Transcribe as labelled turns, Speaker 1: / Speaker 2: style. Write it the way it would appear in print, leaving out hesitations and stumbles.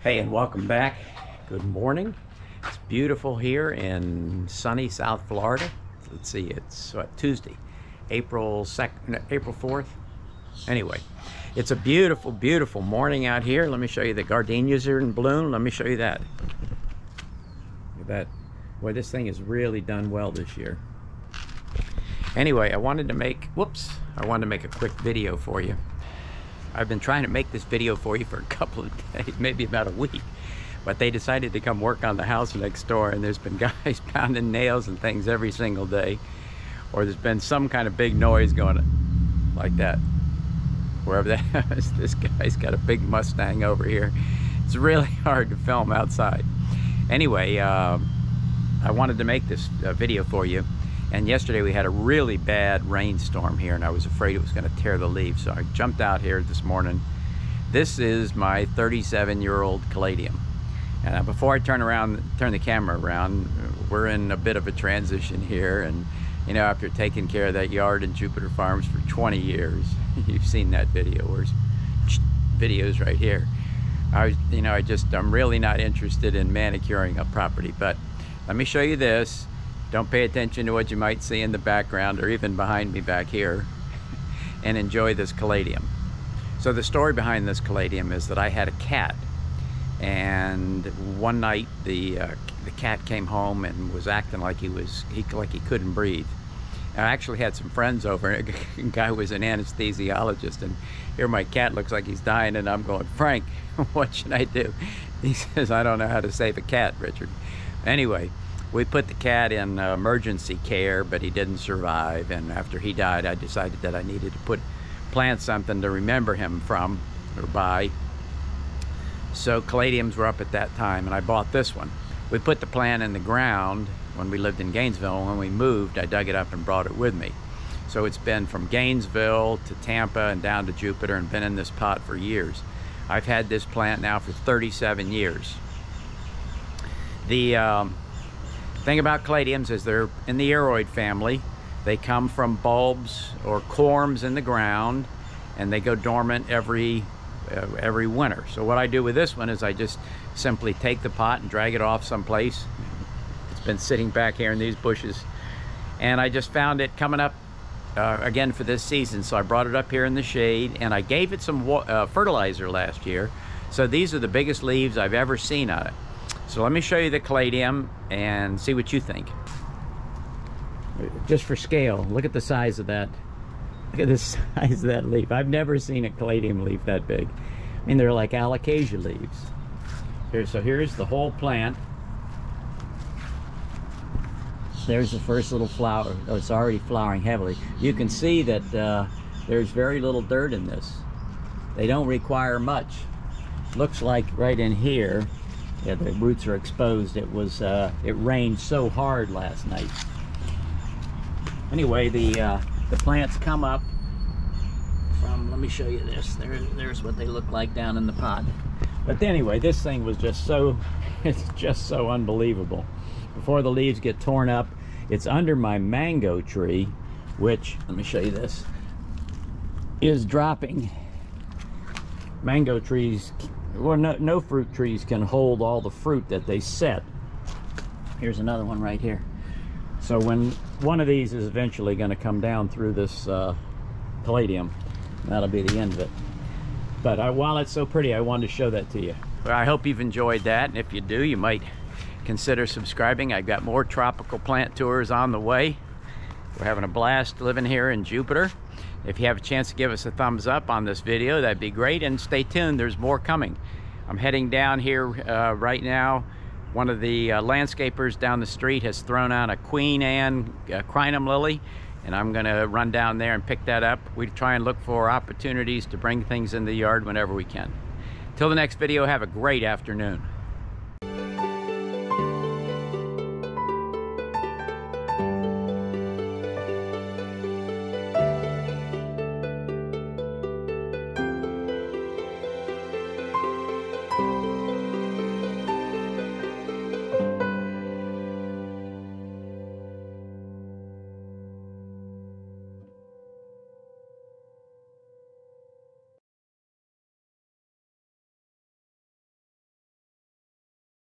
Speaker 1: Hey, and welcome back. Good morning. It's beautiful here in sunny South Florida. Let's see, it's Tuesday, April 4th. Anyway, it's a beautiful, beautiful morning out here. Let me show you the gardenias are in bloom. Let me show you that. Look at that. Boy, this thing has really done well this year. Anyway, I wanted to make a quick video for you. I've been trying to make this video for you for a couple of days, maybe about a week, but they decided to come work on the house next door, and there's been guys pounding nails and things every single day, or there's been some kind of big noise going like that, wherever that is. This guy's got a big Mustang over here. It's really hard to film outside. Anyway, I wanted to make this video for you. And yesterday we had a really bad rainstorm here, and I was afraid it was going to tear the leaves. So I jumped out here this morning. This is my 37-year-old caladium. And before I turn the camera around, we're in a bit of a transition here. And you know, after taking care of that yard in Jupiter Farms for 20 years, you've seen that video. Where's videos right here? I'm really not interested in manicuring a property, but let me show you this. Don't pay attention to what you might see in the background or even behind me back here, and enjoy this caladium. So the story behind this caladium is that I had a cat, and one night the cat came home and was acting like he couldn't breathe. I actually had some friends over. A guy was an anesthesiologist, and here my cat looks like he's dying, and I'm going, Frank, what should I do? He says, I don't know how to save a cat, Richard. Anyway, we put the cat in emergency care, but he didn't survive. And after he died, I decided that I needed to plant something to remember him from or by. So caladiums were up at that time, and I bought this one. We put the plant in the ground when we lived in Gainesville. When we moved, I dug it up and brought it with me. So it's been from Gainesville to Tampa and down to Jupiter, and been in this pot for years. I've had this plant now for 37 years. The thing about caladiums is they're in the aroid family. They come from bulbs or corms in the ground, and they go dormant every winter. So what I do with this one is I just simply take the pot and drag it off someplace. It's been sitting back here in these bushes, and I just found it coming up again for this season, so I brought it up here in the shade, and I gave it some fertilizer last year. So these are the biggest leaves I've ever seen on it. So let me show you the caladium and see what you think. Just for scale, look at the size of that. Look at the size of that leaf. I've never seen a caladium leaf that big. I mean, they're like alocasia leaves. So here's the whole plant. There's the first little flower. Oh, it's already flowering heavily. You can see that there's very little dirt in this. They don't require much. Looks like right in here, yeah, the roots are exposed. It rained so hard last night. Anyway, the plants come up from, let me show you this. There's what they look like down in the pot. But anyway, this thing was just so, it's just so unbelievable. Before the leaves get torn up, it's under my mango tree, which, let me show you this, is dropping. Mango trees, well, no fruit trees can hold all the fruit that they set. Here's another one right here. So when one of these is eventually going to come down through this caladium, that'll be the end of it. But while it's so pretty, I wanted to show that to you. Well, I hope you've enjoyed that, and if you do, you might consider subscribing. I've got more tropical plant tours on the way. We're having a blast living here in Jupiter. If you have a chance to give us a thumbs up on this video, that'd be great, and stay tuned, there's more coming. I'm heading down here right now. One of the landscapers down the street has thrown out a Queen Anne crinum lily, and I'm gonna run down there and pick that up. We try and look for opportunities to bring things in the yard whenever we can. Till the next video, have a great afternoon.